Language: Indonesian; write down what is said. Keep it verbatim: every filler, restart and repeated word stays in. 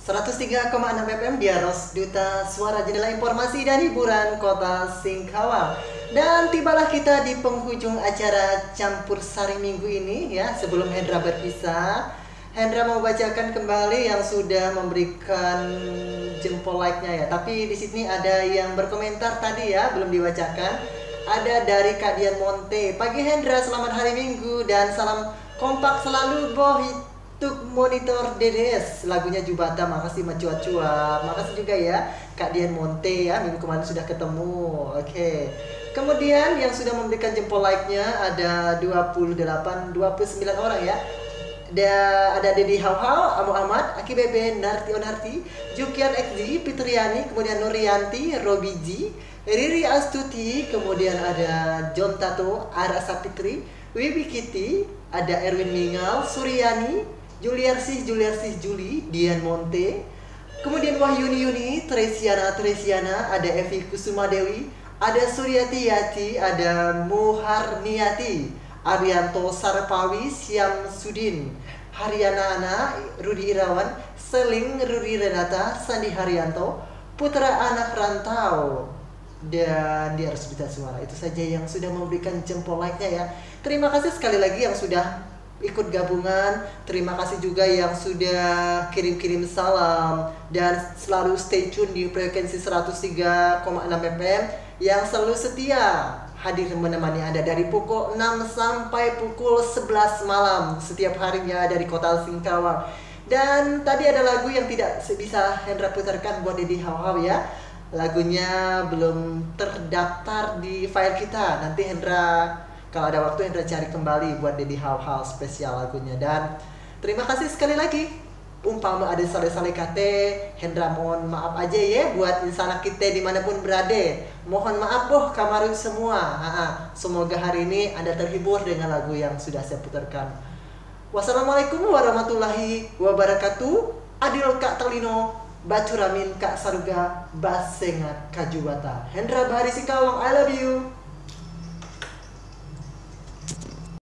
seratus tiga koma enam F M Diaros, Duta Suara Jendela Informasi dan Hiburan Kota Singkawang. Dan tibalah kita di penghujung acara Campur Sari minggu ini ya. Sebelum Hendra berpisah, Hendra mau bacakan kembali yang sudah memberikan jempol like-nya ya. Tapi di sini ada yang berkomentar tadi ya, belum dibacakan. Ada dari Kak Dian Monte. Pagi Hendra, selamat hari Minggu dan salam kompak selalu boh. Untuk monitor D D S lagunya Jubata, makasih Macua-cua, makasih juga ya Kak Dian Monte ya, minggu kemarin sudah ketemu. Oke, kemudian yang sudah memberikan jempol like-nya ada dua puluh delapan, dua puluh sembilan orang ya. Ada ada Dedi Hau-Hau, Amu Ahmad, Aki Bebe, Narti Onarti, Jukian X D, Fitriani, kemudian Nurianti, Robi G, Riri Astuti, kemudian ada John Tato, Ara Sapitri, Wibi Kitty, ada Erwin Mingal, Suryani, Juliarsih, Juliarsih Juli, Dian Monte, kemudian Wahyuni Yuni, Tresiana, Tresiana, ada Evi Kusuma Dewi, ada Suryati Yati, ada Muharniati, Arianto Sarpawi, Syam Sudin, Haryana Ana, Rudi Irawan, Seling, Rudi Renata, Sandi Haryanto, Putra Anak Rantau, dan dia harus bisa suara. Itu saja yang sudah memberikan jempol like-nya ya. Terima kasih sekali lagi yang sudah ikut gabungan. Terima kasih juga yang sudah kirim-kirim salam dan selalu stay tune di frekuensi seratus tiga koma enam F M yang selalu setia hadir menemani Anda dari pukul enam sampai pukul sebelas malam setiap harinya dari Kota Singkawang. Dan tadi ada lagu yang tidak bisa Hendra putarkan buat Dedi Hau-Hau ya. Lagunya belum terdaftar di file kita. Nanti Hendra kalau ada waktu Hendra cari kembali buat Dedi Hau-Hau spesial lagunya. Dan terima kasih sekali lagi. Umpama ada salah-salah kata, Hendra mohon maaf aja ya buat insana kita dimanapun berada. Mohon maaf boh kamaru semua. Ha-ha. Semoga hari ini Anda terhibur dengan lagu yang sudah saya putarkan. Wassalamualaikum warahmatullahi wabarakatuh. Adil Kak Talino, Bacuramin Kak Saruga, Basengat Kajubata. Hendra Bahari Singkawang, I love you.